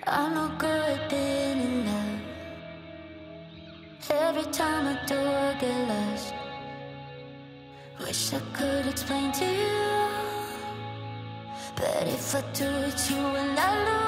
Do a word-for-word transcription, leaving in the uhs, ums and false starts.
I'm no good being in love. Every time I do, I get lost. Wish I could explain to you, but if I do, it's you and I lose.